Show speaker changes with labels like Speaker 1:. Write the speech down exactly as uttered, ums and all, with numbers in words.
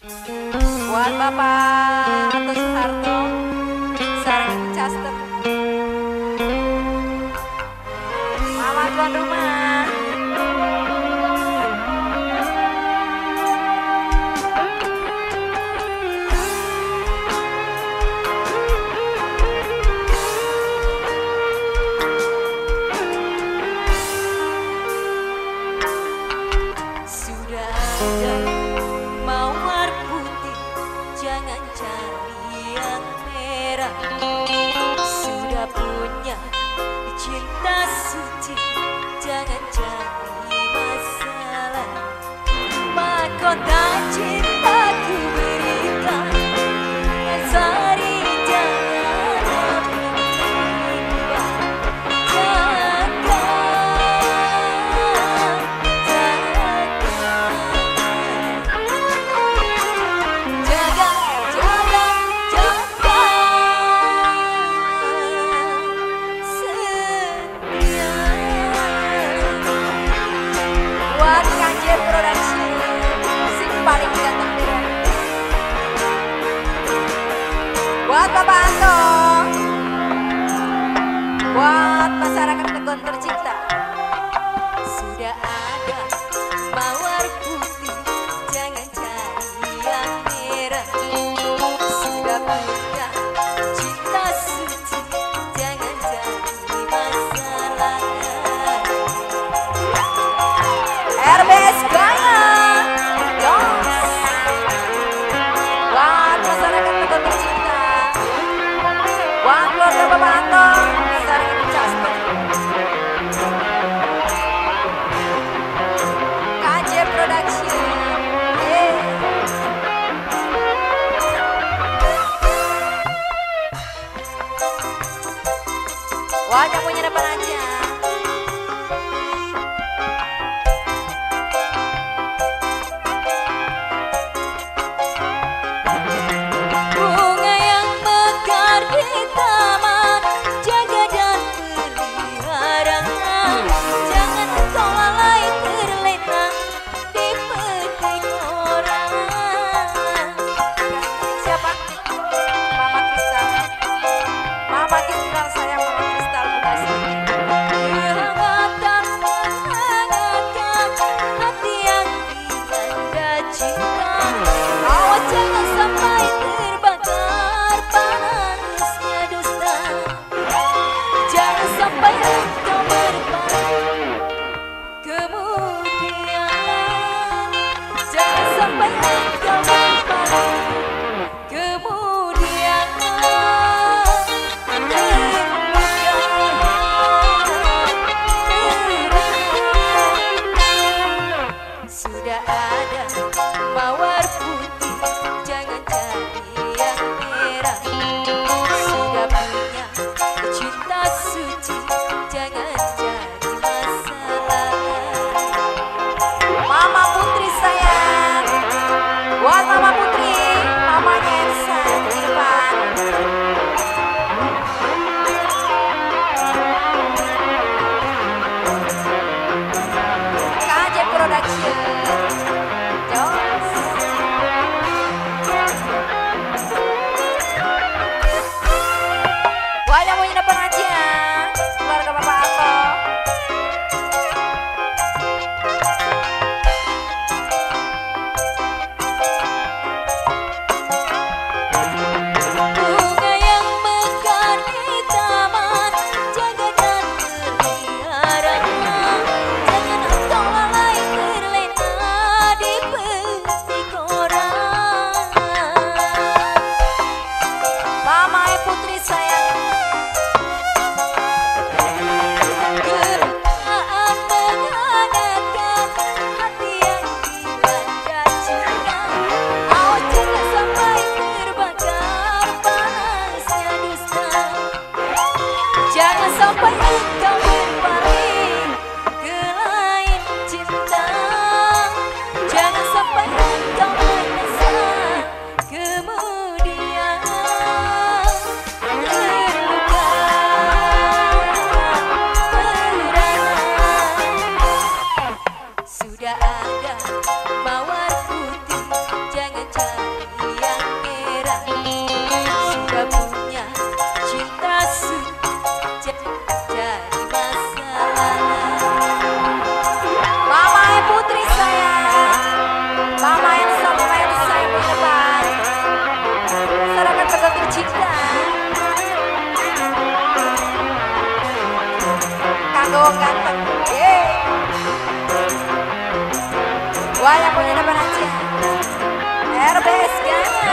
Speaker 1: Buat Bapak Anto Soeharto, sarang Custom, Mama tuan rumah.
Speaker 2: Sudah ada mawar putih, jangan cari yang merah. Sudah punya cinta suci, jangan cari masalah. Mahkota cintaku berikan, sari jangan menimba. Jangan, jangan, jaga, jaga, jaga setia.
Speaker 1: Buat Kanjer Production, si paling ganteng dia. Buat Bapak Anto, buat masyarakat Tegon tercinta.
Speaker 2: Sudah ada mawar putih, jangan cari yang merah. Sudah punya cinta suci, jangan cari masalah.
Speaker 1: R B S Gaya, Yos. Buat masyarakat Tegon tercinta. Buat keluarga Bapak Anto, sarang Custom. K J Production. Yeah. Wah, yang punya depan aja.
Speaker 2: Bunga yang mekar di taman, jaga dan pelihara. Jangan kau lalai terlena di petik orang.
Speaker 1: Siapa? Mama Kristal. Mama Kristal, sayang Mama Kristal Bukasi.
Speaker 2: Kehangatan menghangatkan hati yang dilanda cinta. Awas jangan sampai terbakar panasnya dusta. Jangan sampai engkau berpaling kemudian. Jangan sampai engkau berpaling kemudian. Sudah ada mawar putih, jangan cari yang merah. Sudah punya cinta suci, jangan cari masalah.
Speaker 1: Mama Putri sayang. Buat Mama Putri, mamanya Elsa Irfan. K J Production. Jos. Wah, yang mau depan aja. Keluarga Bapak Anto.
Speaker 2: Bunga yang mekar di taman, jaga dan pelihara. Jangan engkau lalai terlena di petik orang.
Speaker 1: Mama Putri sayang.
Speaker 2: Kerelaan menghangatkan hati yang dilanda cinta. Awas jangan sampai terbakar panasnya dusta. Jangan sampai engkau berpaling ke lain cinta. Jangan sampai engkau menyesal kemudian. Terluka, merana. Sudah ada mawar putih, jangan cari
Speaker 1: Wah yang punya depan aja R B S kan